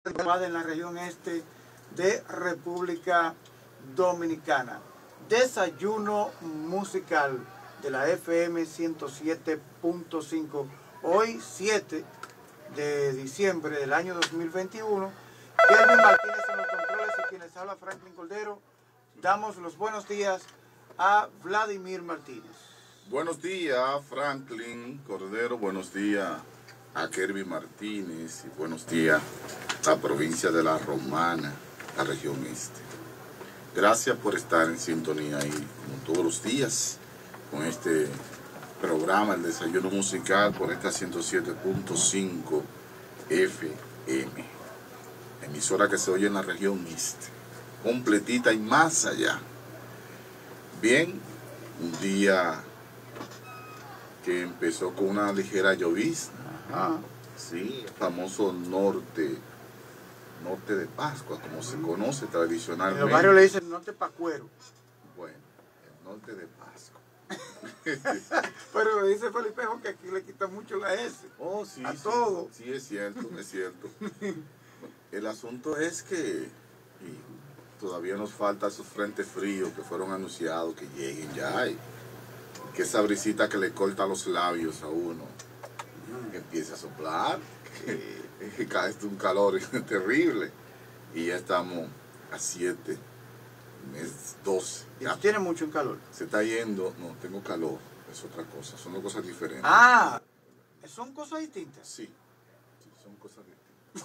en la región este de República Dominicana. Desayuno musical de la FM 107.5. Hoy 7 de diciembre del año 2021. Kelvin Martínez en los controles y quienes habla Franklin Cordero. Damos los buenos días a Vladimir Martínez. Buenos días, Franklin Cordero. Buenos días a Kelvin Martínez y buenos días a la provincia de La Romana, la región este. Gracias por estar en sintonía ahí, como todos los días, con este programa, el Desayuno Musical, por esta 107.5 FM. Emisora que se oye en la región este, completita y más allá. Bien, un día que empezó con una ligera llovizna. Ajá. Sí, el famoso norte de Pascua, como se conoce tradicionalmente. En los barrios le dicen norte Pacuero. Bueno, el norte de Pascua. Pero dice Felipejo que aquí le quita mucho la S. Oh, sí, a sí, todo. Sí, es cierto, es cierto. El asunto es que todavía nos falta esos frentes fríos que fueron anunciados, que lleguen ya. Que esa brisita que le corta los labios a uno, que empiece a soplar, que cae un calor terrible. Y ya estamos a 7, mes 12. ¿Y tú tienes mucho en calor? Se está yendo, no, tengo calor, es otra cosa, son dos cosas diferentes. Ah, son cosas distintas. Sí, son cosas distintas.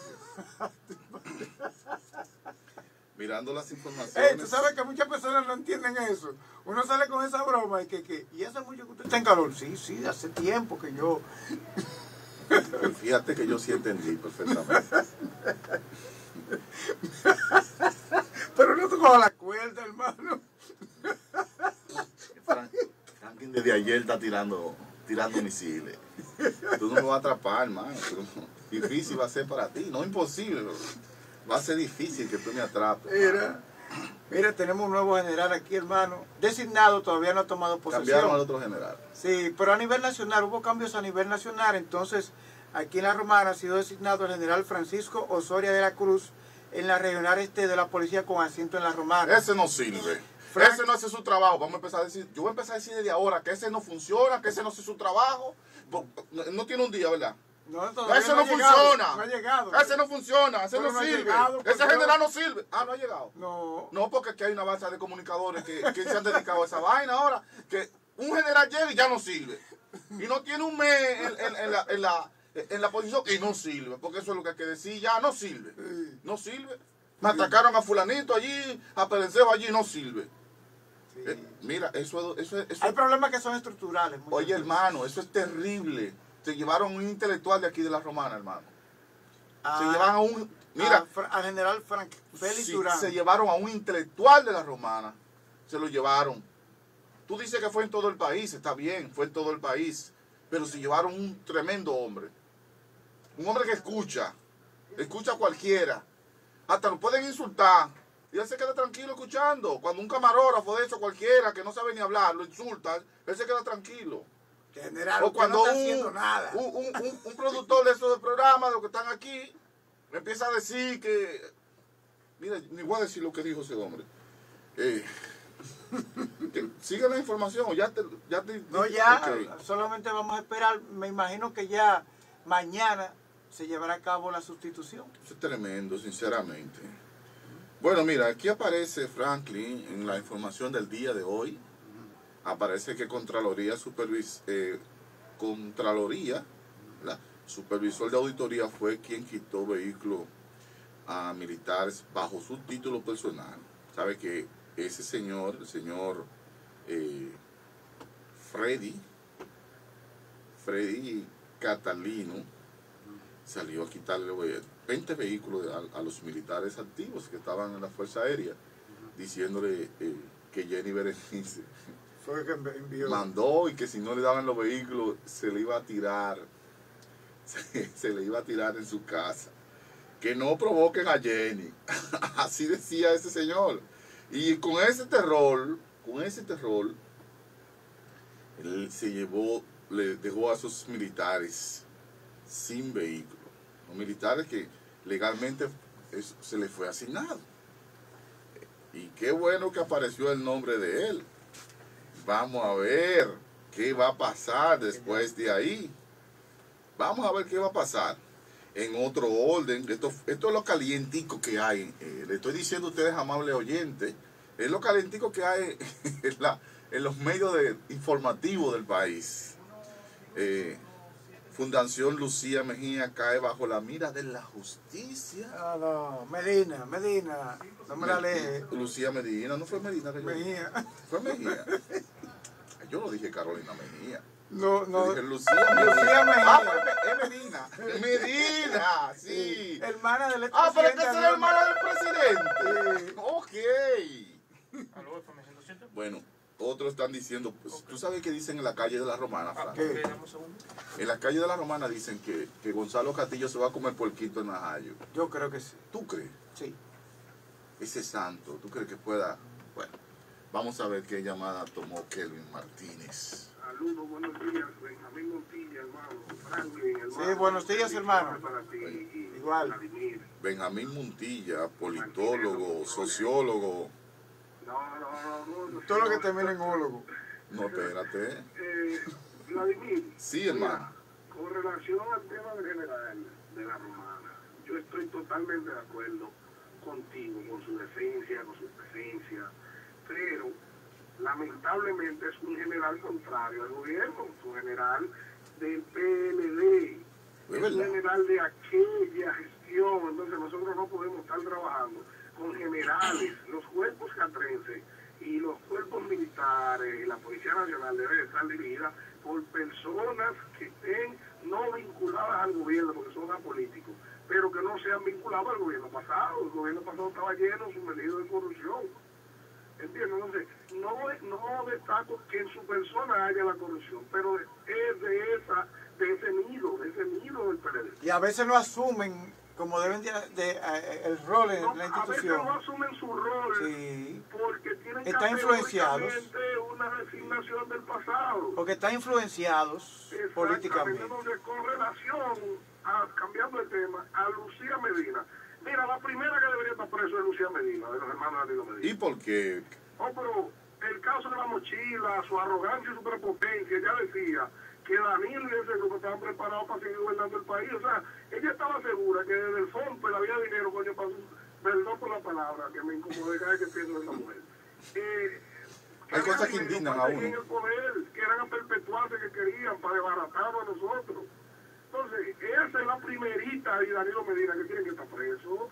Mirando las informaciones. Tú sabes que muchas personas no entienden eso. Uno sale con esa broma y hace mucho que usted está en calor. Sí, hace tiempo que yo... Pues fíjate que yo sí entendí perfectamente. Pero no tocó la cuerda, hermano. Franklin desde ayer está tirando misiles. Tú no me vas a atrapar, hermano. Difícil va a ser para ti, no imposible. Va a ser difícil que tú me atrapes. Mira, tenemos un nuevo general aquí, hermano. Designado, todavía no ha tomado posesión. Cambiaron al otro general. Sí, pero a nivel nacional, hubo cambios a nivel nacional. Entonces, aquí en La Romana ha sido designado el general Francisco Osoria de la Cruz en la regional este de la policía con asiento en La Romana. Ese no sirve. Ese no hace su trabajo. Vamos a empezar a decir, yo voy a empezar a decir desde ahora que ese no funciona, que ese no hace su trabajo. No tiene un día, ¿verdad? No, ese no funciona. No ha llegado. Ese no funciona, ese no sirve. Ese general no sirve. Ah, no ha llegado. No, porque aquí hay una base de comunicadores que se han dedicado a esa vaina ahora. Que un general llega y ya no sirve. Y no tiene un mes en la posición y no sirve. Porque eso es lo que hay que decir, ya no sirve. No sirve. Me atacaron a fulanito allí, a Perencejo allí, no sirve. Sí. Mira, eso. Hay problemas que son estructurales. Oye, hermano, eso es terrible. Se llevaron a un intelectual de aquí de La Romana, hermano. Se llevaron a un... Mira, al general Frank Félix Durán. Se llevaron a un intelectual de La Romana. Se lo llevaron. Tú dices que fue en todo el país, está bien, fue en todo el país. Pero se llevaron un tremendo hombre. Un hombre que escucha a cualquiera. Hasta lo pueden insultar. Y él se queda tranquilo escuchando. Cuando un camarógrafo de eso cualquiera que no sabe ni hablar, lo insulta, él se queda tranquilo. General, o cuando no está haciendo nada. Un productor de esos programas, de los que están aquí, me empieza a decir que... Mira, ni voy a decir lo que dijo ese hombre. Sigue la información. Okay. Solamente vamos a esperar. Me imagino que ya mañana se llevará a cabo la sustitución. Eso es tremendo, sinceramente. Bueno, mira, aquí aparece Franklin en la información del día de hoy. Aparece que Contraloría, la supervisor de auditoría fue quien quitó vehículos a militares bajo su título personal. Sabe que ese señor, el señor Freddy Catalino, salió a quitarle 20 vehículos a los militares activos que estaban en la Fuerza Aérea, diciéndole que Jenny Berenice fue que envió. Mandó y que si no le daban los vehículos se le iba a tirar, se le iba a tirar en su casa. Que no provoquen a Jenny. Así decía ese señor. Y con ese terror, él le dejó a sus militares sin vehículo. Los militares que legalmente se le fue asignado. Y qué bueno que apareció el nombre de él. Vamos a ver qué va a pasar después de ahí. Vamos a ver qué va a pasar. En otro orden, esto es lo calientico que hay. Le estoy diciendo a ustedes, amables oyentes, es lo calientico que hay en los medios informativos del país. Fundación Lucía Mejía cae bajo la mira de la justicia. No, Medina, no me la aleje. Lucía Medina, no fue Medina. Mejía. Fue Mejía. Yo no dije Carolina Mejía. No. Yo dije Lucía Mejía. Ah, es Medina. Medina, sí. Hermana del expresidente. Ah, pero es que es la hermana del presidente. Ok. Bueno, otros están diciendo, pues, ¿tú sabes qué dicen en la calle de la Romana, Frank? ¿Qué? En la calle de la Romana dicen que Gonzalo Castillo se va a comer porquito en Najayo. Yo creo que sí. ¿Tú crees? Sí. Ese santo, ¿tú crees que pueda? Bueno, vamos a ver qué llamada tomó Kelvin Martínez. Saludos, buenos días, Benjamín Montilla, hermano, Franklin, hermano. Sí, buenos días, hermano. Para ti, Igual. Vladimir. Benjamín Montilla, politólogo, sociólogo. No. Todo lo que termina en ólogo. No, espérate. Vladimir. Sí, hermano. Con relación al tema del general de la Romana, yo estoy totalmente de acuerdo contigo, con su decencia, con su presencia, pero lamentablemente es un general contrario al gobierno, un general del PLD, es un general de aquella gestión. Entonces nosotros no podemos estar trabajando con generales. Los cuerpos catrenses y los cuerpos militares y la Policía Nacional deben estar dirigidas por personas que estén no vinculadas al gobierno, porque son apolíticos, pero que no sean vinculados al gobierno pasado. El gobierno pasado estaba lleno, sumergido en corrupción. ¿Entiendes? Entonces, no destaco que en su persona haya la corrupción, pero es de ese nido del PLD. Y a veces no asumen como deben el rol en la institución. A veces no asumen su rol, sí, porque tienen están influenciados, una designación del pasado. porque están influenciados políticamente. Entonces, con relación cambiando el tema, a Lucía Medina. Mira, la primera que debería estar preso es Lucía Medina, de los hermanos Danilo Medina. ¿Y por qué? Pero el caso de la mochila, su arrogancia y su prepotencia, ella decía que Danilo y ese grupo estaban preparados para seguir gobernando el país. O sea, ella estaba segura que desde el FOMPE había dinero, coño, para su, perdón por la palabra, que me incomodé cada vez que pienso en esa mujer. Hay cosas que indignan a uno. En el poder, que eran a perpetuarse, que querían para desbaratarnos a nosotros. Entonces, esa es la primerita y Danilo Medina que tienen que estar presos.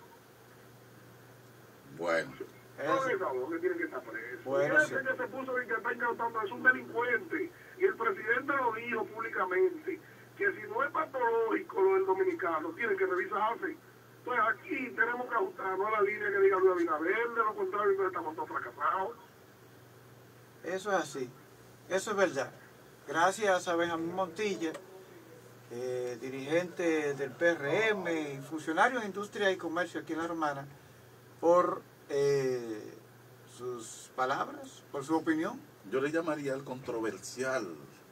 Bueno. Son esas dos que tienen que estar presos. Bueno, ese sí. que se puso que está incautando es un delincuente. Y el presidente lo dijo públicamente, que si no es patológico lo del dominicano, tienen que revisarse. Entonces aquí tenemos que ajustarnos a la línea que diga Luis Abinader, de lo contrario entonces estamos todos fracasados. Eso es así, eso es verdad. Gracias a Benjamín Montilla, dirigente del PRM y funcionario de Industria y Comercio aquí en La Romana, por sus palabras, por su opinión. Yo le llamaría el controversial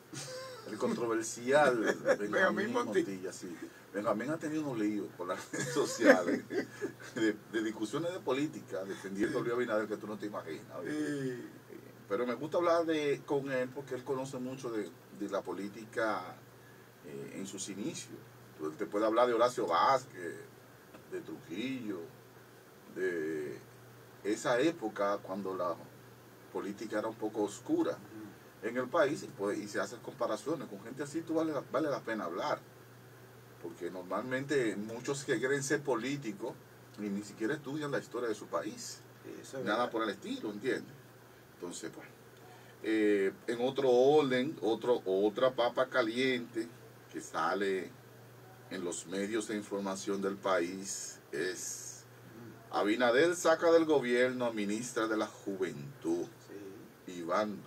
Benjamín Montilla, sí. Benjamín ha tenido unos líos por las redes sociales, de discusiones de política, defendiendo a Luis Abinader que tú no te imaginas. Pero me gusta hablar con él porque él conoce mucho de la política en sus inicios. Entonces, te puede hablar de Horacio Vázquez, de Trujillo, de esa época cuando la política era un poco oscura en el país, y se hacen comparaciones con gente así. Tú vale la pena hablar, porque normalmente muchos que quieren ser políticos y ni siquiera estudian la historia de su país, nada por el estilo, ¿entiendes? Entonces, pues, en otro orden, otra papa caliente que sale en los medios de información del país es: Abinader saca del gobierno a ministra de la Juventud. Sí. Y van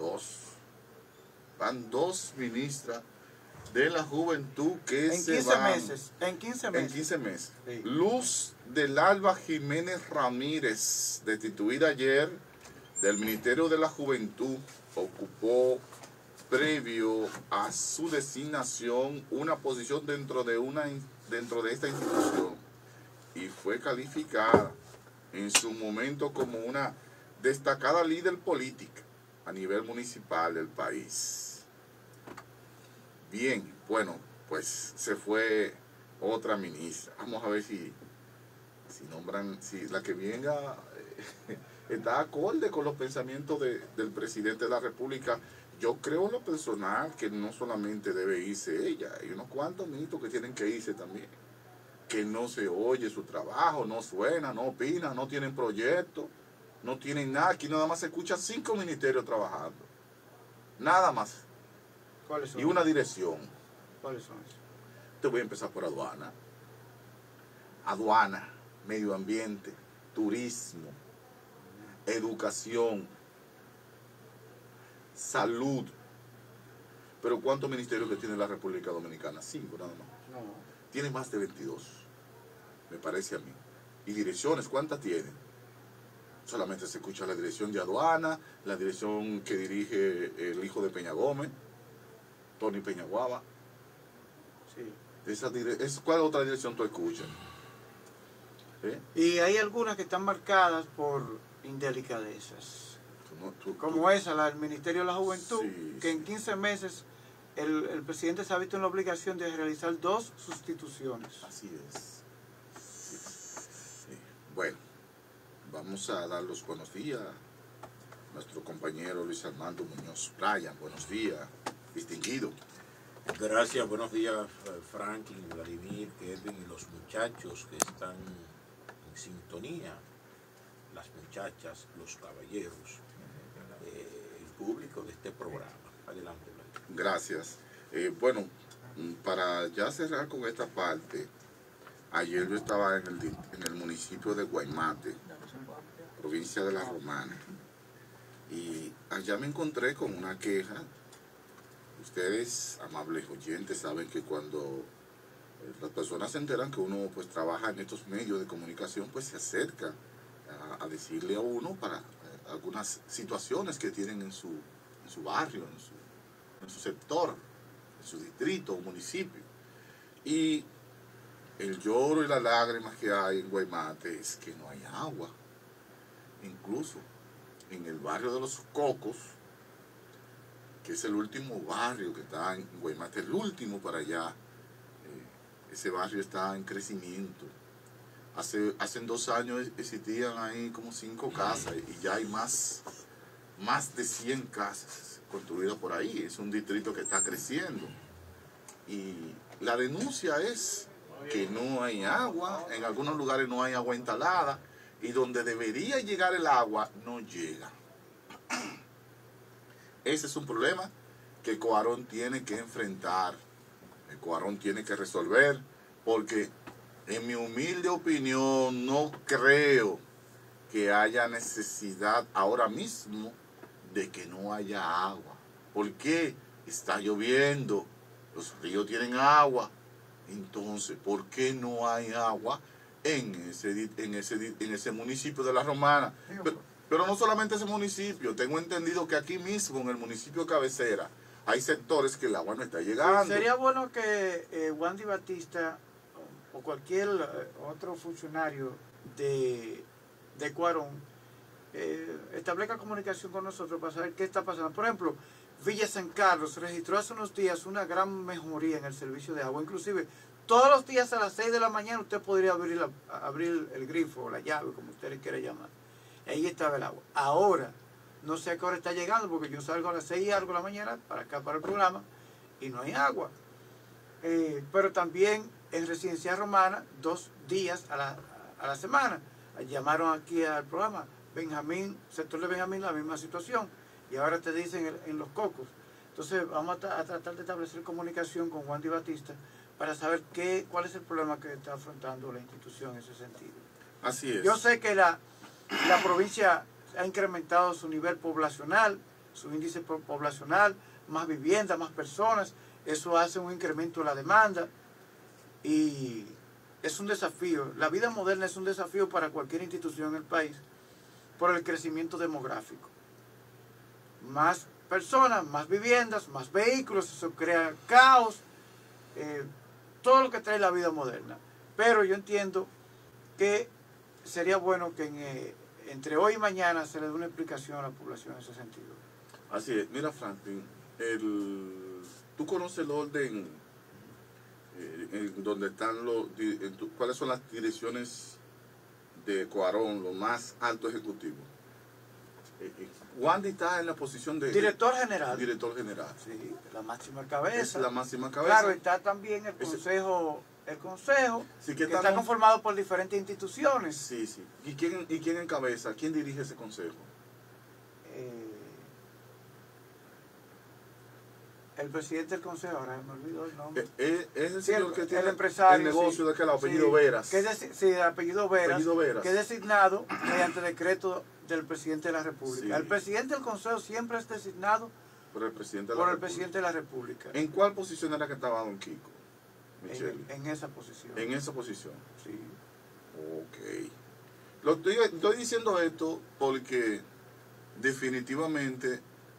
dos ministras de la Juventud que se van. En 15 meses. En 15 meses. Sí. Luz del Alba Jiménez Ramírez, destituida ayer del Ministerio de la Juventud, ocupó, previo a su designación, una posición dentro de esta institución. y fue calificada en su momento como una destacada líder política a nivel municipal del país. Bien, bueno, pues se fue otra ministra. Vamos a ver si nombran, si la que venga está acorde con los pensamientos del presidente de la República. Yo creo en lo personal que no solamente debe irse ella, hay unos cuantos ministros que tienen que irse también, que no se oye su trabajo, no suena, no opina, no tienen proyectos, no tienen nada. Aquí nada más se escuchan 5 ministerios trabajando, nada más. ¿Cuáles son? Y una dirección. ¿Cuáles son esos? Te voy a empezar por aduana. Aduana, medio ambiente, turismo, educación, salud. Pero ¿cuántos ministerios que tiene la República Dominicana? 5 nada más. No. Tiene más de 22, me parece a mí. ¿Y direcciones cuántas tienen? Solamente se escucha la dirección de aduana, la dirección que dirige el hijo de Peña Gómez, Tony Peñaguaba. Sí. ¿Cuál otra dirección tú escuchas? Y hay algunas que están marcadas por indelicadezas. Como esa, la del Ministerio de la Juventud, Sí, que en 15 meses el presidente se ha visto en la obligación de realizar 2 sustituciones. Así es. Sí. Bueno, vamos a dar los buenos días a nuestro compañero Luis Armando Muñoz Bryan. Buenos días, distinguido. Gracias, buenos días Franklin, Vladimir, Kevin y los muchachos que están en sintonía, las muchachas, los caballeros, el público de este programa. Adelante, Vladimir. Gracias. Bueno, para ya cerrar con esta parte, ayer yo estaba en el municipio de Guaymate, provincia de La Romana, y allá me encontré con una queja. Ustedes, amables oyentes, saben que cuando las personas se enteran que uno pues trabaja en estos medios de comunicación, pues se acerca a decirle a uno para algunas situaciones que tienen en su barrio, en su sector, en su distrito o municipio. Y el lloro y las lágrimas que hay en Guaymate es que no hay agua. Incluso en el barrio de Los Cocos, que es el último barrio que está en Guaymate, el último para allá, ese barrio está en crecimiento. Hace 2 años existían ahí como 5 casas y ya hay más de 100 casas construidas por ahí. Es un distrito que está creciendo. Y la denuncia es que no hay agua, en algunos lugares no hay agua instalada y donde debería llegar el agua no llega. Ese es un problema que Coarón tiene que enfrentar, que Coarón tiene que resolver, porque en mi humilde opinión no creo que haya necesidad ahora mismo de que no haya agua. ¿Por qué? Está lloviendo, los ríos tienen agua, entonces ¿por qué no hay agua en ese municipio de La Romana? Pero no solamente ese municipio, tengo entendido que aquí mismo, en el municipio cabecera, hay sectores que el agua no está llegando. Sí, sería bueno que Wandy Batista o cualquier otro funcionario de Cuarón establezca comunicación con nosotros para saber qué está pasando. Por ejemplo, Villa San Carlos registró hace unos días una gran mejoría en el servicio de agua. Inclusive, todos los días a las 6 de la mañana usted podría abrir el grifo o la llave, como usted le quiera llamar. Ahí estaba el agua. Ahora, no sé a qué hora está llegando, porque yo salgo a las 6 y algo de la mañana para acá, para el programa, y no hay agua. Pero también en Residencia Romana, 2 días a la semana. Llamaron aquí al programa, Benjamín, sector de Benjamín, la misma situación. Y ahora te dicen en Los Cocos. Entonces vamos a tratar de establecer comunicación con Wandy Batista para saber cuál es el problema que está afrontando la institución en ese sentido. Así es. Yo sé que la provincia ha incrementado su nivel poblacional, su índice poblacional, más viviendas, más personas. Eso hace un incremento de la demanda y es un desafío. La vida moderna es un desafío para cualquier institución en el país por el crecimiento demográfico. Más personas, más viviendas, más vehículos, eso crea caos, todo lo que trae la vida moderna. Pero yo entiendo que sería bueno que entre hoy y mañana se le dé una explicación a la población en ese sentido. Así es. Mira, Franklin, tú conoces el orden en donde están cuáles son las direcciones de Cuarón, lo más alto ejecutivo. Wandy está en la posición de Director general. Director general. Sí, la máxima cabeza. Es la máxima cabeza. Claro, está también el consejo, sí, que está conformado por diferentes instituciones. Sí, sí. ¿Y quién encabeza? ¿Quién dirige ese consejo? El presidente del consejo, ahora me olvidó el nombre. Es el señor que tiene el empresario, el negocio de aquel apellido sí, Veras. El apellido Veras. Apellido Veras. Que es designado mediante decreto del presidente de la República. Sí. El presidente del consejo siempre es designado por el presidente de la República. ¿En cuál posición era que estaba don Kiko? Michelle. En esa posición. En esa posición. Sí. Ok. Estoy diciendo esto porque definitivamente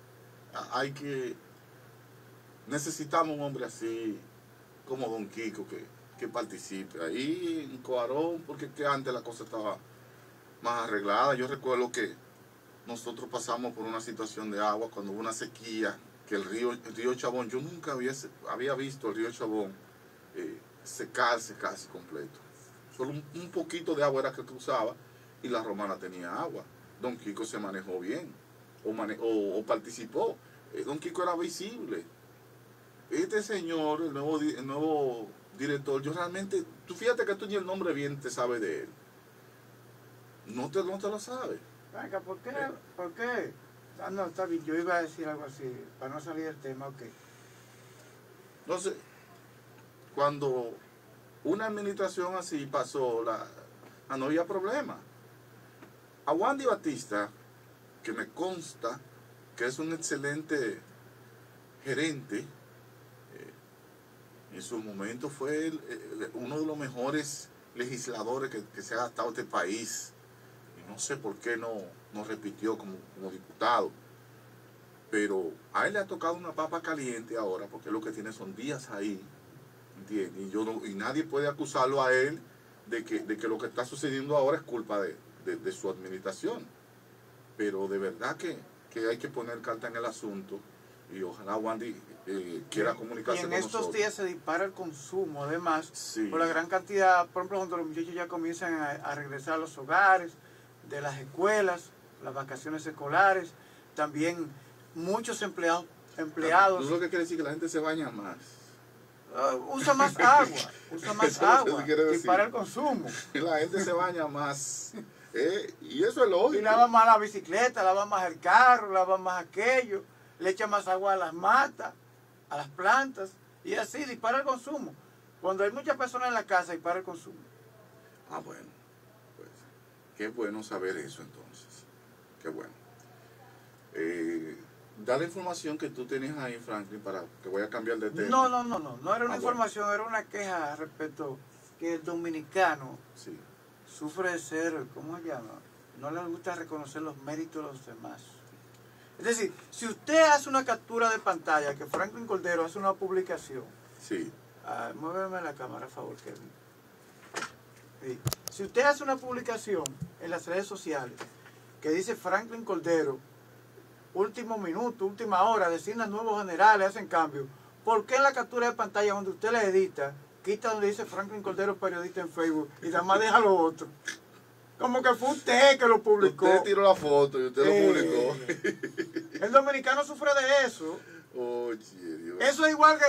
necesitamos un hombre así como don Kiko que participe ahí en Cuarón, porque que antes la cosa estaba más arreglada. Yo recuerdo que nosotros pasamos por una situación de agua cuando hubo una sequía, que el río Chabón, yo nunca había visto el río Chabón secarse casi completo. Solo un poquito de agua era que cruzaba y la Romana tenía agua. Don Kiko se manejó bien o participó. Don Kiko era visible. Este señor, el nuevo director, yo realmente, tú fíjate que tú ni el nombre bien te sabes de él. No te lo sabes. Venga, ¿por qué? ¿Por qué? Ah, no, está bien, yo iba a decir algo así, para no salir del tema, ok. Entonces, cuando una administración así pasó, no había problema. A Wandy Batista, que me consta que es un excelente gerente, en su momento fue uno de los mejores legisladores que se ha gastado este país. Y no sé por qué no repitió como diputado. Pero a él le ha tocado una papa caliente ahora, porque lo que tiene son días ahí, ¿entiendes? Y nadie puede acusarlo a él de que lo que está sucediendo ahora es culpa de su administración. Pero de verdad que hay que poner carta en el asunto, y ojalá Wandy quiera comunicarse con nosotros. Y en estos días se dispara el consumo, además, sí, por la gran cantidad, por ejemplo, cuando los muchachos ya comienzan a regresar a los hogares, de las escuelas, las vacaciones escolares, también muchos empleados. ¿Tú lo que quiere decir? Que la gente se baña más. Usa más agua, dispara el consumo. La gente se baña más. Y eso es lógico. Y lava más la bicicleta, lava más el carro, lava más aquello, le echa más agua a las matas, a las plantas, y así dispara el consumo. Cuando hay muchas personas en la casa, dispara el consumo. Ah, bueno, pues qué bueno saber eso entonces. Qué bueno. Da la información que tú tenías ahí, Franklin, para que voy a cambiar de tema. No era una información, era una queja respecto que el dominicano sí, sufre de ser, ¿cómo se llama? No le gusta reconocer los méritos de los demás. Es decir, si usted hace una captura de pantalla, que Franklin Cordero hace una publicación, sí. Muéveme la cámara, a favor, Kevin. Sí. Si usted hace una publicación en las redes sociales que dice Franklin Cordero, último minuto, última hora, designan nuevos generales, hacen cambios, ¿por qué en la captura de pantalla donde usted la edita, quita donde dice Franklin Cordero periodista en Facebook y nada más deja lo otro? Como que fue usted que lo publicó. Usted tiró la foto y usted lo publicó. El dominicano sufre de eso. Oye, Dios. Eso es igual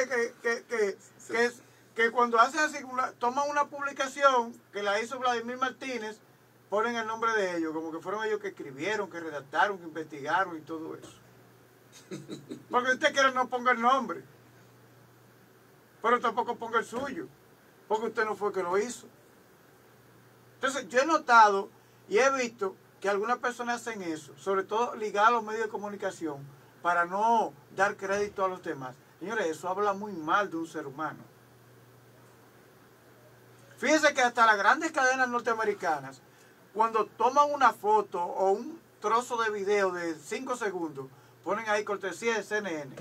que cuando hacen así, toman una publicación que la hizo Vladimir Martínez, ponen el nombre de ellos, como que fueron ellos que escribieron, que redactaron, que investigaron y todo eso. Porque usted quiere no ponga el nombre, pero tampoco ponga el suyo, porque usted no fue el que lo hizo. Entonces yo he notado y he visto que algunas personas hacen eso, sobre todo ligadas a los medios de comunicación, para no dar crédito a los demás. Señores, eso habla muy mal de un ser humano. Fíjense que hasta las grandes cadenas norteamericanas, cuando toman una foto o un trozo de video de 5 segundos, ponen ahí cortesía de CNN.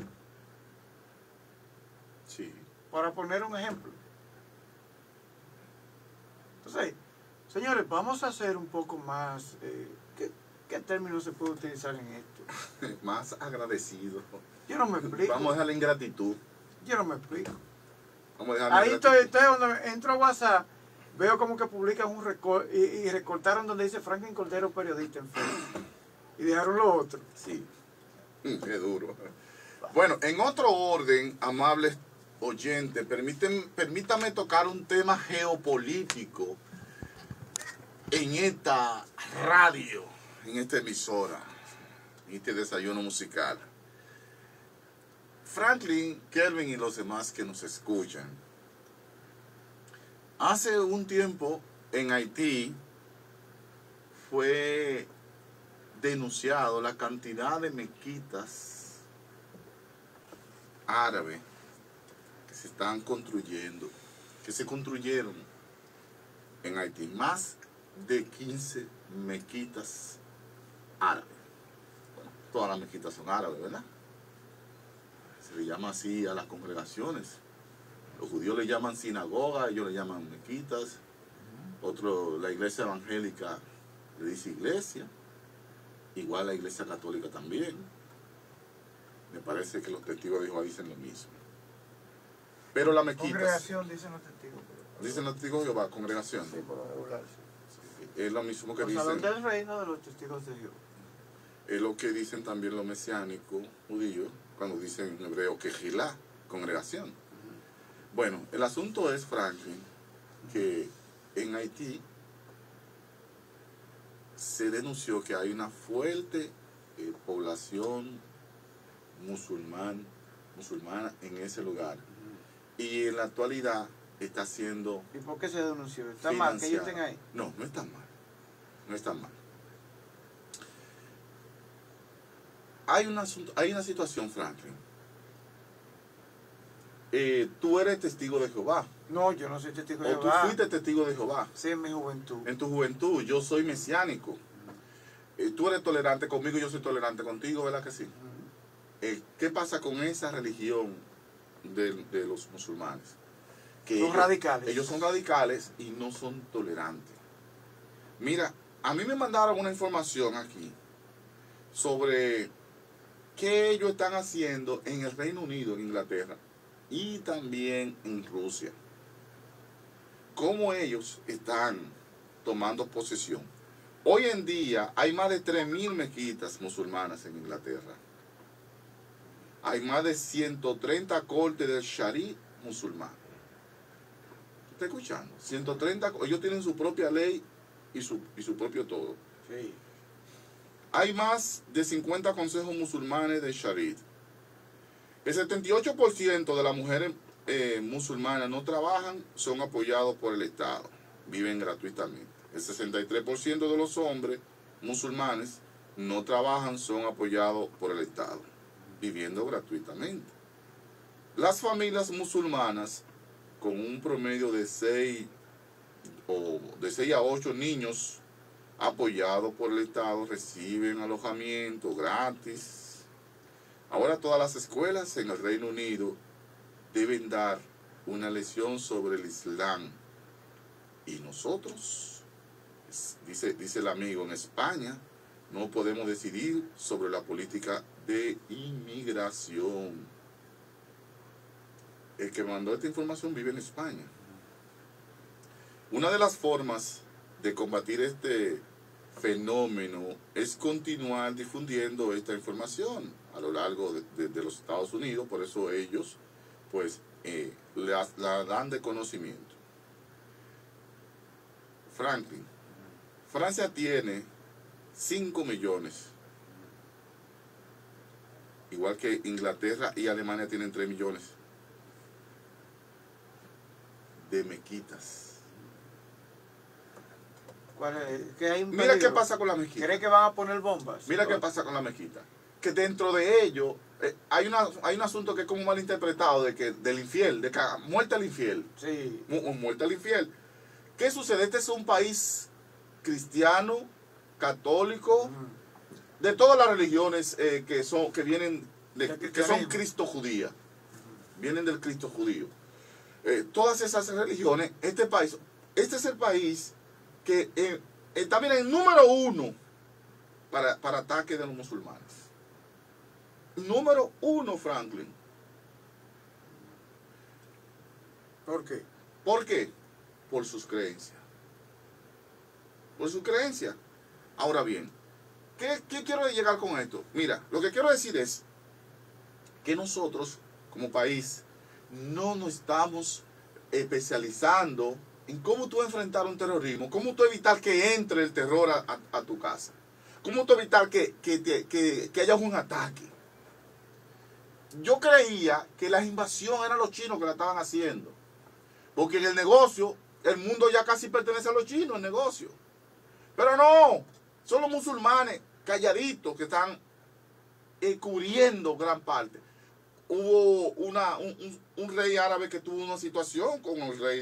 Sí. Para poner un ejemplo. Entonces, Señores, vamos a hacer un poco más... ¿qué término se puede utilizar en esto? Más agradecido. Yo no me explico. Vamos a dejar la ingratitud. Yo no me explico. Vamos a dejar la Ahí ingratitud. estoy cuando entro a WhatsApp, veo como que publican un recorte y recortaron donde dice Franklin Cordero, periodista en Facebook. Y dejaron lo otro. Sí, qué duro. Bueno, en otro orden, amables oyentes, permítame tocar un tema geopolítico en esta radio, en esta emisora, en este desayuno musical. Franklin, Kelvin y los demás que nos escuchan. Hace un tiempo en Haití fue denunciado la cantidad de mezquitas árabes que se están construyendo, que se construyeron en Haití. Más de 15 mezquitas árabes. Bueno, todas las mezquitas son árabes, ¿verdad? Se le llama así a las congregaciones. Los judíos le llaman sinagoga, ellos le llaman mezquitas. La iglesia evangélica le dice iglesia. Igual la iglesia católica también. Me parece que los testigos de Jehová dicen lo mismo. Pero la mezquita... Congregación, dicen los testigos. Dicen los testigos de Jehová, congregación. Sí, por lo regular. Es lo mismo que O sea, dicen... donde el reino de los testigos de Jehová. Es lo que dicen también los mesiánicos judíos cuando dicen en hebreo Kehilá, congregación. Bueno, el asunto es, Franklin, que en Haití se denunció que hay una fuerte población musulmana en ese lugar. Y en la actualidad está siendo... ¿Y por qué se denunció? ¿Está mal que ellos estén ahí? No, no está mal. No está mal. Hay una situación, Franklin. Tú eres testigo de Jehová. No, yo no soy testigo de O tú Jehová. fuiste testigo de Jehová. Sí, en mi juventud. En tu juventud, yo soy mesiánico. Tú eres tolerante conmigo, yo soy tolerante contigo, ¿verdad que sí? ¿Qué pasa con esa religión de los musulmanes? Que Son radicales. Ellos son radicales y no son tolerantes. Mira, a mí me mandaron una información aquí sobre qué ellos están haciendo en el Reino Unido, en Inglaterra, y también en Rusia. Cómo ellos están tomando posesión. Hoy en día hay más de 3.000 mezquitas musulmanas en Inglaterra. Hay más de 130 cortes del Sharia musulmán. ¿Está escuchando? 130, ellos tienen su propia ley y su propio todo. Sí. Hay más de 50 consejos musulmanes de Sharia. El 78% de las mujeres musulmanas no trabajan, son apoyados por el Estado, viven gratuitamente. El 63% de los hombres musulmanes no trabajan, son apoyados por el Estado, viviendo gratuitamente. Las familias musulmanas, con un promedio de 6 a 8 niños apoyados por el Estado, reciben alojamiento gratis. Ahora todas las escuelas en el Reino Unido deben dar una lección sobre el Islam. Y nosotros, dice el amigo, en España no podemos decidir sobre la política de inmigración. El que mandó esta información vive en España. Una de las formas de combatir este fenómeno es continuar difundiendo esta información a lo largo de los Estados Unidos. Por eso ellos pues la dan de conocimiento. Franklin, Francia tiene 5 millones, igual que Inglaterra y Alemania tienen 3 millones de mezquitas. ¿Qué hay Mira qué pasa con la mezquita. ¿Cree que van a poner bombas? Mira qué pasa con la mezquita. Que dentro de ello hay un asunto que es como malinterpretado del infiel, de que muerte al infiel. Sí. Muerte al infiel. ¿Qué sucede? Este es un país cristiano, católico, de todas las religiones que son Cristo judía. Vienen del Cristo judío. Todas esas religiones, este es el país que está, mira, en número 1 para ataque de los musulmanes. Número 1, Franklin. ¿Por qué? ¿Por qué? Por sus creencias. Por sus creencias. Ahora bien, ¿qué quiero llegar con esto? Mira, lo que quiero decir es que nosotros, como país, no nos estamos especializando en cómo tú enfrentar un terrorismo, cómo tú evitar que entre el terror a tu casa, cómo tú evitar que haya un ataque. Yo creía que la invasión eran los chinos que la estaban haciendo, porque en el negocio, el mundo ya casi pertenece a los chinos, el negocio. Pero no, son los musulmanes calladitos que están cubriendo gran parte. Hubo un rey árabe que tuvo una situación con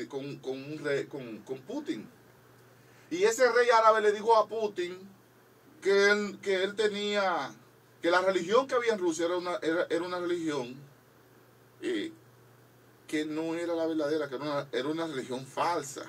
Putin. Y ese rey árabe le dijo a Putin que él tenía, que la religión que había en Rusia era una religión que no era la verdadera, que era una religión falsa.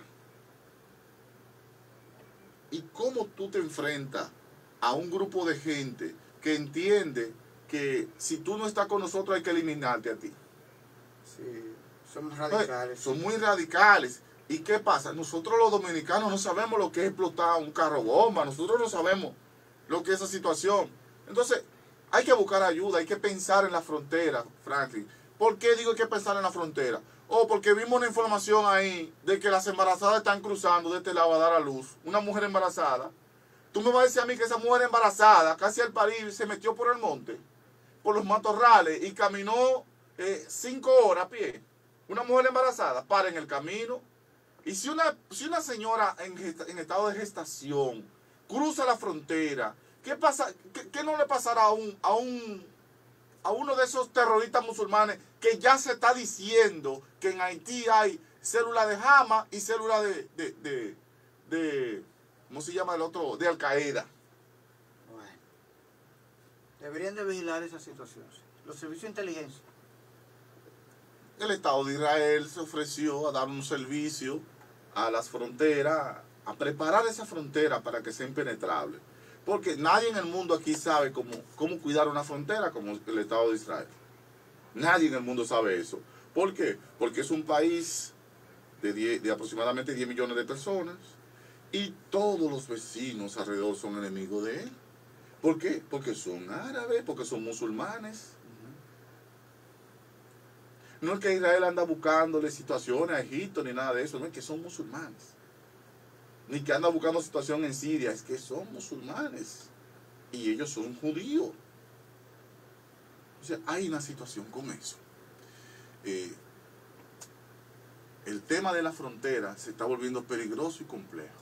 ¿Y cómo tú te enfrentas a un grupo de gente que entiende que si tú no estás con nosotros hay que eliminarte a ti? Sí, somos radicales. Son muy radicales. ¿Y qué pasa? Nosotros los dominicanos no sabemos lo que es explotar un carro bomba. Nosotros no sabemos lo que es esa situación. Entonces, hay que buscar ayuda, hay que pensar en la frontera, Franklin. ¿Por qué digo que hay que pensar en la frontera? Porque vimos una información ahí de que las embarazadas están cruzando de este lado a dar a luz. Una mujer embarazada. Tú me vas a decir a mí que esa mujer embarazada, casi al parir, se metió por el monte, por los matorrales, y caminó 5 horas a pie. Una mujer embarazada para en el camino. Y si una señora en estado de gestación cruza la frontera, ¿qué pasa? ¿Qué no le pasará a uno de esos terroristas musulmanes que ya se está diciendo que en Haití hay células de Hamas y células de ¿cómo se llama el otro? De Al Qaeda? Bueno, deberían de vigilar esa situación. Los servicios de inteligencia. El Estado de Israel se ofreció a dar un servicio a las fronteras, a preparar esa frontera para que sea impenetrable. Porque nadie en el mundo aquí sabe cómo cuidar una frontera como el Estado de Israel. Nadie en el mundo sabe eso. ¿Por qué? Porque es un país de aproximadamente 10 millones de personas y todos los vecinos alrededor son enemigos de él. ¿Por qué? Porque son árabes, porque son musulmanes. No es que Israel anda buscándole situaciones a Egipto ni nada de eso, no es que son musulmanes. Ni que anda buscando situación en Siria, es que son musulmanes. Y ellos son judíos. O sea, hay una situación con eso. El tema de la frontera se está volviendo peligroso y complejo.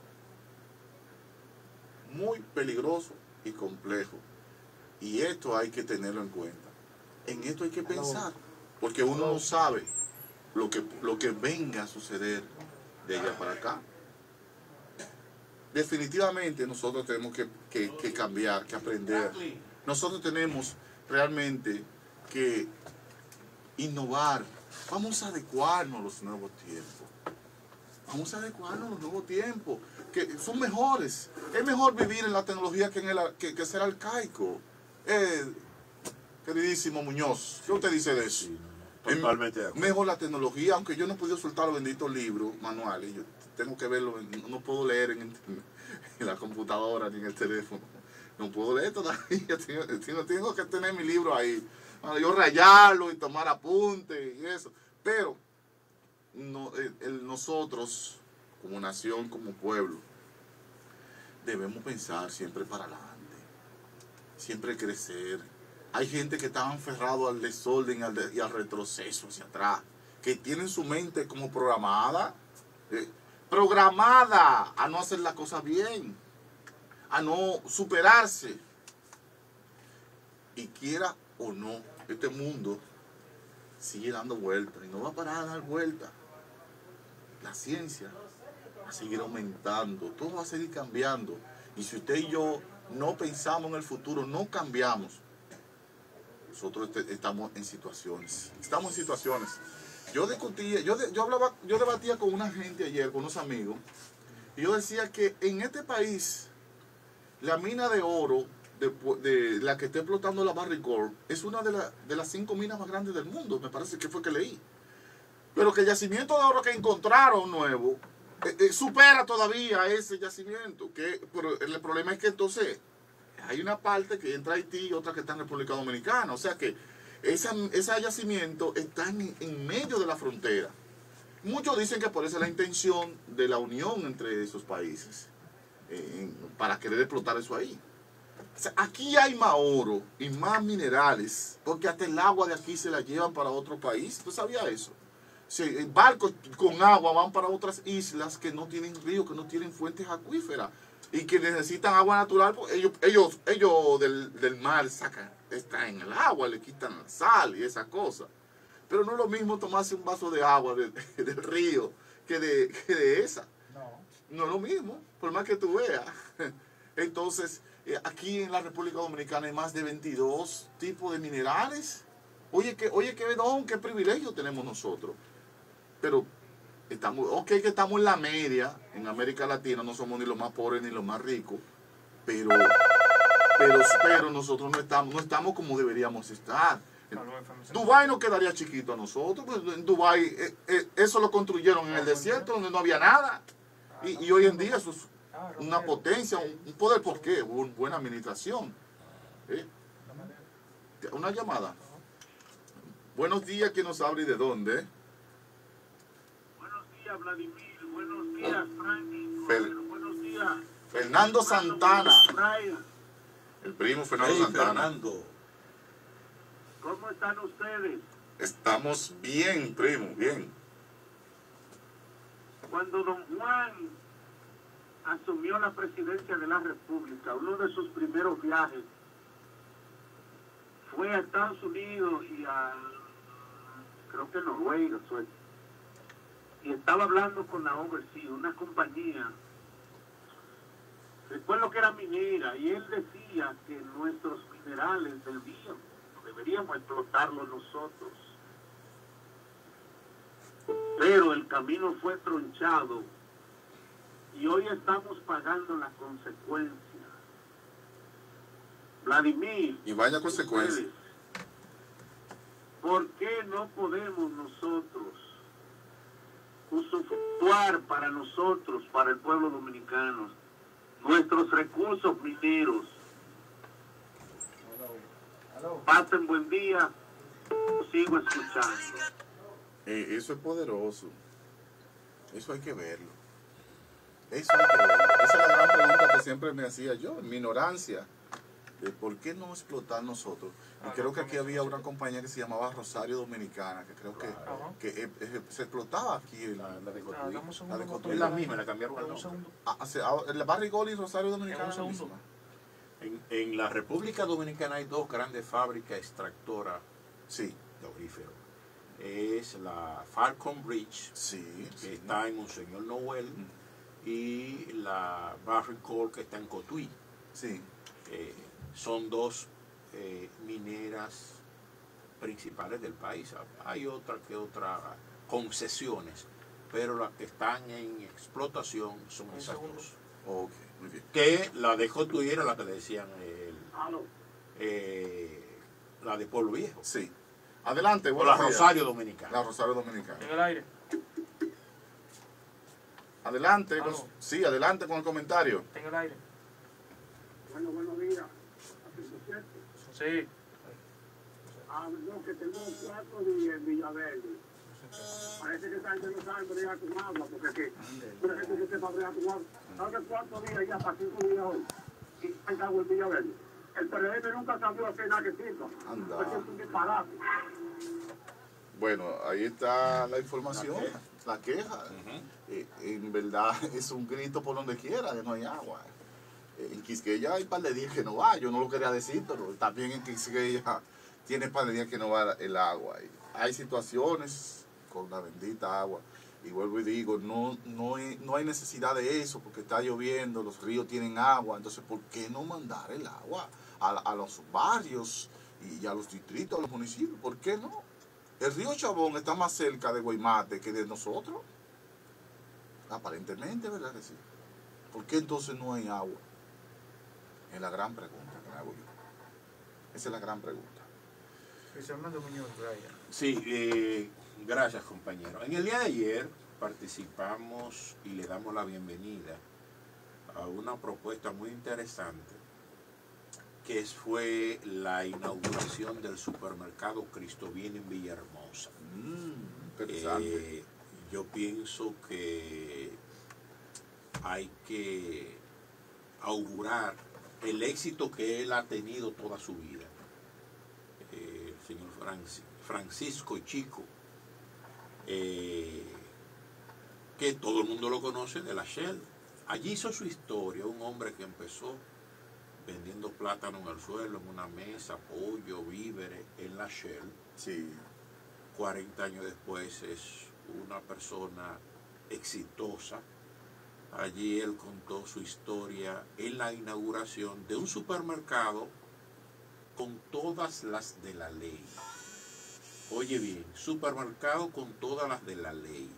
Muy peligroso y complejo. Y esto hay que tenerlo en cuenta. En esto hay que pensar. Porque uno no sabe lo que venga a suceder de allá para acá. Definitivamente nosotros tenemos que cambiar, que aprender. Nosotros tenemos realmente que innovar. Vamos a adecuarnos a los nuevos tiempos. Vamos a adecuarnos a los nuevos tiempos, que son mejores. Es mejor vivir en la tecnología que ser arcaico. Queridísimo Muñoz, ¿qué usted dice de eso? Sí, totalmente de acuerdo. Mejor la tecnología, aunque yo no he podido soltar los benditos libros manuales. Yo tengo que verlo, no puedo leer en la computadora ni en el teléfono. No puedo leer todavía, tengo que tener mi libro ahí. Yo rayarlo y tomar apuntes y eso. Pero nosotros, como nación, como pueblo, debemos pensar siempre para adelante. Siempre crecer. Hay gente que está aferrado al desorden y al retroceso hacia atrás. Que tienen su mente como programada a no hacer las cosas bien, a no superarse. Y quiera o no, este mundo sigue dando vueltas y no va a parar de dar vueltas. La ciencia va a seguir aumentando, todo va a seguir cambiando. Y si usted y yo no pensamos en el futuro, no cambiamos, nosotros estamos en situaciones. Yo debatía con una gente ayer, con unos amigos, Y yo decía que en este país, la mina de oro de la que está explotando la Barrick Gold es una de las 5 minas más grandes del mundo, me parece que fue que leí. Pero que el yacimiento de oro que encontraron nuevo supera todavía ese yacimiento. Pero el problema es que entonces hay una parte que entra a Haití y otra que está en República Dominicana. O sea que ese yacimiento está en medio de la frontera. Muchos dicen que por eso es la intención de la unión entre esos países, para querer explotar eso ahí. O sea, aquí hay más oro y más minerales, porque hasta el agua de aquí se la llevan para otro país. ¿Tú sabías eso? Sí, barcos con agua van para otras islas que no tienen río, que no tienen fuentes acuíferas y que necesitan agua natural. Pues ellos del mar sacan, está en el agua, le quitan la sal y esas cosas. Pero no es lo mismo tomarse un vaso de agua del río que de esa. No es lo mismo, por más que tú veas. Entonces, aquí en la República Dominicana hay más de 22 tipos de minerales. Oye, qué don, qué privilegio tenemos nosotros. Pero que estamos en la media, en América Latina, no somos ni los más pobres ni los más ricos, pero nosotros no estamos como deberíamos estar. Dubái no quedaría chiquito a nosotros, pues en Dubái eso lo construyeron en el desierto donde no había nada, y hoy en día eso es una potencia, un poder. ¿Por qué? Buena administración. Una llamada. Buenos días, ¿quién nos habla y de dónde? Buenos días, Vladimir. Buenos días, Frankie. Buenos días. Fernando Santana. Brian. El primo Fernando Hey, Santana. Fernando. ¿Cómo están ustedes? Estamos bien, primo, bien. Cuando don Juan asumió la presidencia de la República, uno de sus primeros viajes fue a Estados Unidos y creo que Noruega, Suecia. Y estaba hablando con la Overseas, una compañía, recuerdo que era minera, y él decía que nuestros minerales deberíamos explotarlos nosotros. Pero el camino fue tronchado y hoy estamos pagando la consecuencia. Vladimir, Y vaya consecuencia. ustedes, ¿por qué no podemos nosotros usufructuar para nosotros, para el pueblo dominicano, nuestros recursos mineros? Pasen buen día, sigo escuchando. Eso es poderoso. Eso hay que verlo. Eso hay que verlo. Esa es la gran pregunta que siempre me hacía yo, en mi ignorancia. De ¿por qué no explotar nosotros? Y creo que aquí había una compañía que se llamaba Rosario Dominicana, que creo que se explotaba aquí. La de Cotuí. La de Cotuí. Es la misma, la cambiaron al nombre. ¿La Barrick Gold y Rosario Dominicana? En la República Dominicana hay dos grandes fábricas extractoras Sí. de auríferos. Es la Falcon Bridge, Sí. que está en Monseñor Noel, y la Barrick Gold, que está en Cotuí. Sí. Son dos mineras principales del país. Hay otras concesiones, pero las que están en explotación son esas dos. Ok, muy bien. Que la de Cotuí era la que le decían la de Pueblo Viejo. Sí. Adelante, O buenos la días. Rosario Dominicana. La Rosario Dominicana. En el aire. Adelante. Aló. Sí, adelante con el comentario. En el aire. Bueno, buenos días. Sí. No, que tengo 4 días en Villaverde. Parece que esta gente no sabe bregar con agua, porque una gente que sepa bregar con agua. ¿Sabes cuántos días ya para 5 días hoy? Y hay agua en Villaverde. El PRM nunca sabió hacer nada que sirva. Anda. Porque es un disparate. Bueno, ahí está la información, la queja. En verdad es un grito por donde quiera que no hay agua. En Quisqueya hay un par de días que no va, yo no lo quería decir, pero también en Quisqueya tiene un par de días que no va el agua. Hay situaciones con la bendita agua. Y vuelvo y digo, no hay necesidad de eso, porque está lloviendo, los ríos tienen agua, entonces ¿por qué no mandar el agua a los barrios y a los distritos, a los municipios? ¿Por qué no? El río Chabón está más cerca de Guaymate que de nosotros. Aparentemente, ¿verdad que sí? ¿Por qué entonces no hay agua? Es la gran pregunta que me hago yo. Esa es la gran pregunta. Luis Armando Muñoz, Brian. Sí, gracias compañero. En el día de ayer participamos y le damos la bienvenida a una propuesta muy interesante que fue la inauguración del supermercado Cristo Viene en Villahermosa. Interesante. Yo pienso que hay que augurar el éxito que él ha tenido toda su vida. El señor Francisco Chico, que todo el mundo lo conoce de la Shell. Allí hizo su historia, un hombre que empezó vendiendo plátano en el suelo, en una mesa, pollo, víveres, en la Shell. Sí. 40 años después es una persona exitosa. Allí él contó su historia en la inauguración de un supermercado con todas las de la ley. Oye bien, supermercado con todas las de la ley.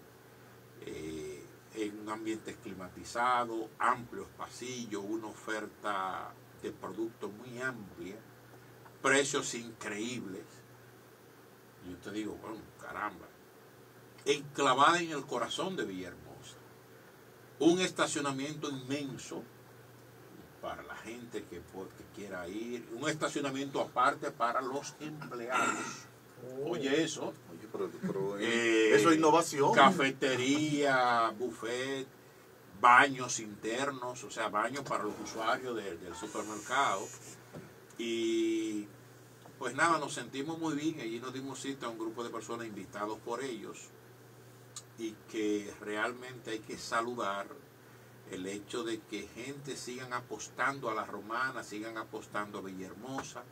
En un ambiente climatizado, amplios pasillos, una oferta de productos muy amplia, precios increíbles. Yo te digo, bueno, caramba, enclavada en el corazón de Villahermosa. Un estacionamiento inmenso para la gente que quiera ir, un estacionamiento aparte para los empleados. Oye eso. Oye, pero eso es innovación. Cafetería, buffet, baños internos, o sea, baños para los usuarios del supermercado. Y pues nada, nos sentimos muy bien. Allí nos dimos cita a un grupo de personas invitados por ellos y que realmente hay que saludar el hecho de que gente sigan apostando a la Romana, sigan apostando a Villahermosa.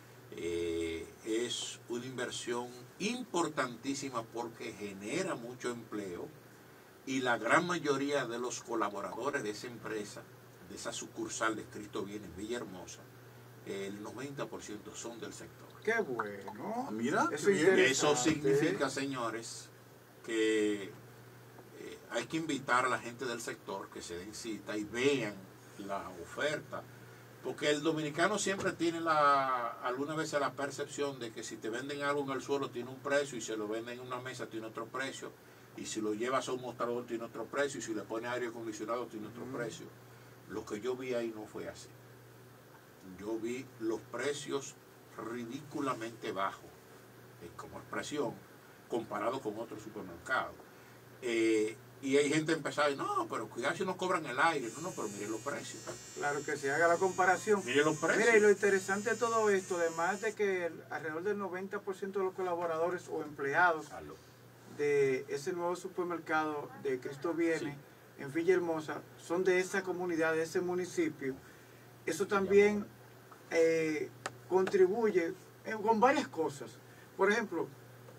Es una inversión importantísima porque genera mucho empleo y la gran mayoría de los colaboradores de esa empresa, de esa sucursal de Cristo Viene en Villahermosa, el 90% son del sector. Qué bueno. Mira, Eso qué bien. Eso significa, señores, que hay que invitar a la gente del sector que se den cita y vean la oferta. Porque el dominicano siempre tiene algunas veces la percepción de que si te venden algo en el suelo tiene un precio y si lo venden en una mesa tiene otro precio y si lo llevas a un mostrador tiene otro precio y si le pones aire acondicionado tiene otro precio. Lo que yo vi ahí no fue así. Yo vi los precios ridículamente bajos como expresión comparado con otros supermercados. Y hay gente empezada, no, pero cuidado si no cobran el aire. No, pero miren los precios. Claro que se haga la comparación. Miren los precios. Mira, y lo interesante de todo esto, además de que alrededor del 90% de los colaboradores o empleados de ese nuevo supermercado de Cristo Viene en Villahermosa son de esa comunidad, de ese municipio, eso también contribuye con varias cosas. Por ejemplo,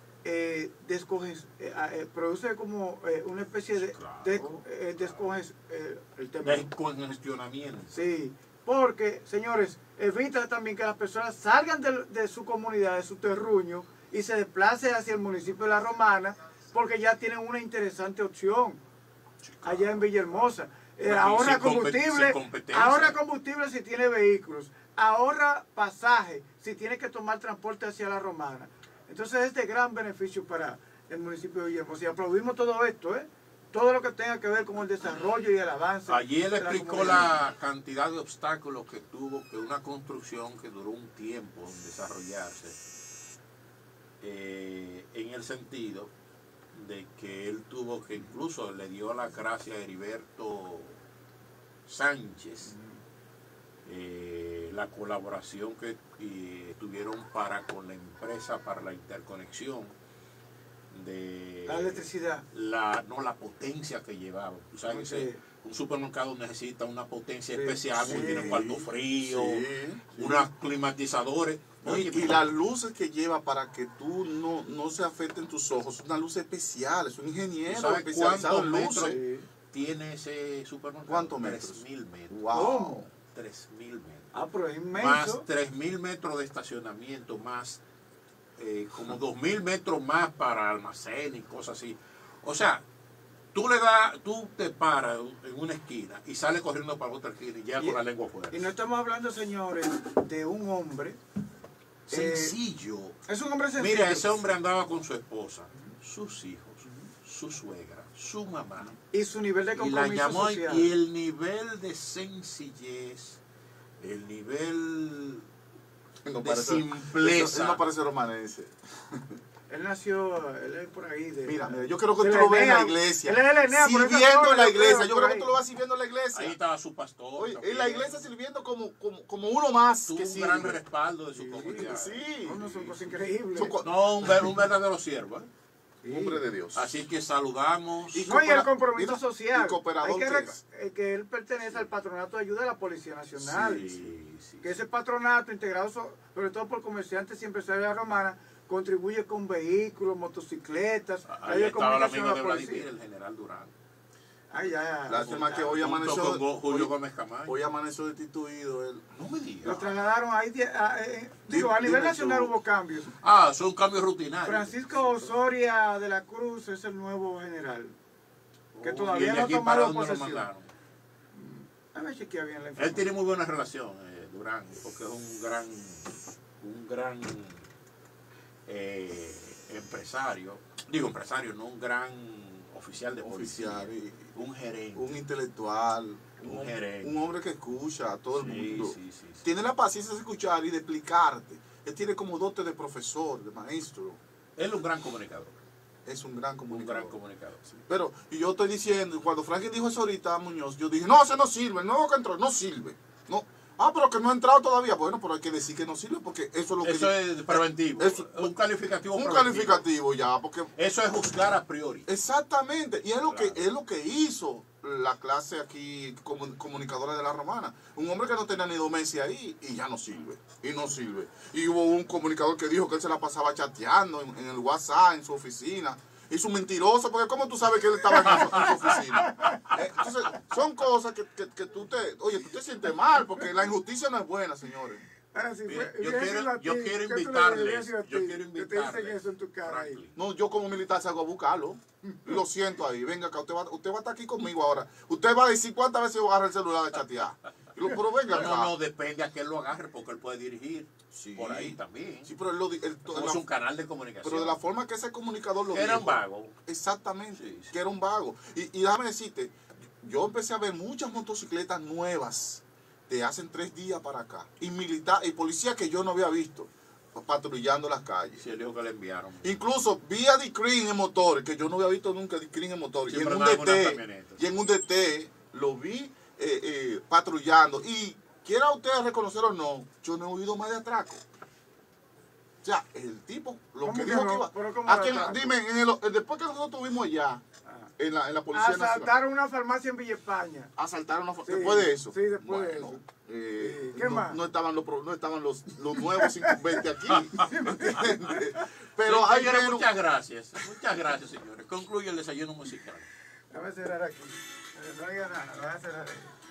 produce como una especie de descongestionamiento. Sí, porque, señores, evita también que las personas salgan de su comunidad, de su terruño, y se desplacen hacia el municipio de La Romana, porque ya tienen una interesante opción allá en Villahermosa. Ahorra combustible si tiene vehículos, ahorra pasaje si tiene que tomar transporte hacia La Romana. Entonces es de gran beneficio para el municipio de Villahermosa. Y aplaudimos todo esto, todo lo que tenga que ver con el desarrollo y el avance. Allí él explicó la cantidad de obstáculos que tuvo, que una construcción que duró un tiempo en desarrollarse, en el sentido de que él tuvo que, incluso le dio la gracia a Heriberto Sánchez, la colaboración que tuvieron con la empresa para la interconexión de la electricidad, la potencia que llevaba. Tú sabes que un supermercado necesita una potencia especial, porque tiene cuarto frío, unos climatizadores. Oye, y las luces que lleva para que tú no se afecten tus ojos, una luz especial, es un ingeniero especializado en luces. Tiene ese supermercado? ¿Cuántos metros? 3.000 metros. Wow. 3.000 metros. Pero es inmenso. Más 3.000 metros de estacionamiento, más como 2.000 metros más para almacén y cosas así. O sea, tú te paras en una esquina y sales corriendo para otra esquina y ya con la lengua fuera. Y no estamos hablando, señores, de un hombre Sencillo. Es un hombre sencillo. Mira, ese hombre andaba con su esposa, sus hijos, su suegra, su mamá. Y su nivel de Y la compromiso llamó social. y el nivel de sencillez, el nivel de simpleza. Él no parece romanense. Él nació, él es por ahí. Mira, yo creo que tú lo ves en la iglesia. Él es el Enea, por esa sirviendo zona, en la iglesia. por Yo creo ahí. que tú lo vas sirviendo en la iglesia. Ahí estaba su pastor. Oye, también. en la iglesia sirviendo como uno más Tuvo que un gran sirve. respaldo de su comunidad. Sí. No, son cosas increíbles. No, un verdadero siervo. Sí. Hombre de Dios. Así que saludamos. Y No, y el coopera- compromiso mira, social. y cooperador Hay que, que es. que él pertenece al patronato de ayuda de la Policía Nacional. Sí. Que ese patronato, integrado sobre todo por comerciantes y empresarios de la Romana, contribuye con vehículos, motocicletas, Ahí medios de estaba el comunicación amigo a de la policía. Vladimir, el general Durán. Ay, ya. Lástima que hoy Junto amaneció. con Julio Gómez Camacho. Hoy amaneció destituido él. No me digas. Lo trasladaron ahí. Digo, a nivel Dime nacional tú. hubo cambios. Son cambios rutinarios. Francisco Osoria de la Cruz es el nuevo general. Que todavía ¿Y el de no ha aquí tomado para dónde lo posesión. mandaron? A ver, chequea bien la Él información. tiene muy buena relación, Durán, porque es un gran empresario. Digo empresario, no un gran oficial de policía. Oficial, Un gerente. un intelectual, Un gerente. un hombre que escucha a todo el Sí, mundo. sí. Tiene la paciencia de escuchar y de explicarte. Él tiene como dote de profesor, de maestro. Él es un gran comunicador. Es un gran Un comunicador. gran comunicador. Sí. Pero, y yo estoy diciendo, cuando Franklin dijo eso ahorita a Muñoz, yo dije, no, ese no sirve, el nuevo que entró no sirve. No. Pero que no ha entrado todavía. Bueno, pero hay que decir que no sirve porque eso es lo que... Eso es preventivo. Un calificativo un preventivo. calificativo ya, porque... Eso es juzgar a priori. Exactamente, y es lo, Claro. es lo que hizo la clase aquí comunicadora de la Romana. Un hombre que no tenía ni 2 meses ahí y ya no sirve, y no sirve. Y hubo un comunicador que dijo que él se la pasaba chateando en el WhatsApp, en su oficina. Es un mentiroso, porque ¿cómo tú sabes que él estaba en su oficina? Entonces, son cosas que tú te sientes mal, porque la injusticia no es buena, señores. Ahora, si Mira, fue- yo hubiera quiero- sido a yo ti, quiero ¿qué tú le invitarles, dirías a yo ti? quiero Que te dicen invitarles, eso en tu cara ahí. Franklin. No, yo como militar salgo a buscarlo. Lo siento ahí. Venga acá, usted va a estar aquí conmigo ahora. Usted va a decir cuántas veces yo agarro el celular de chatear. Pero venga acá. No, depende a quién lo agarre, porque él puede dirigir Sí. por ahí también. Sí, pero Como es un canal de comunicación. pero de la forma que ese comunicador lo Que era un dijo. vago. Exactamente, Sí, sí. que era un vago. Y déjame decirte, yo empecé a ver muchas motocicletas nuevas de hace 3 días para acá. Y policía que yo no había visto patrullando las calles. Sí, el hijo que le enviaron. Incluso vi a Dicrin en motor, que yo no había visto nunca Dicrin en motor. Siempre Y en un andaba en una DT, camioneta. y en un DT lo vi patrullando. Y quiera usted reconocer o no, yo no he oído más de atraco. O sea, el tipo, lo ¿Cómo que que dijo no? que iba... ¿Pero cómo ¿A de quién? atraco? Dime, después que nosotros estuvimos allá, en la Policía Nacional, Asaltaron una farmacia en Villa España. asaltaron Sí, después de eso. sí, después de Bueno, eso. ¿Qué no, más? no estaban los nuevos 520 aquí. ¿Entiendes? Pero hay Señores, menos... muchas gracias. Muchas gracias, señores. Concluye el desayuno musical. Déjame cerrar aquí. No diga nada, voy a cerrar ahí.